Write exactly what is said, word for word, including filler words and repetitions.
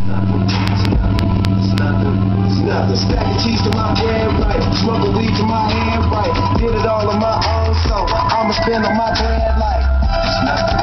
Nothing. Stack of cheese to my bread right. Smoke a weed to my hand right. Did it all on my own, so I'ma spend on my bread like it's nothing.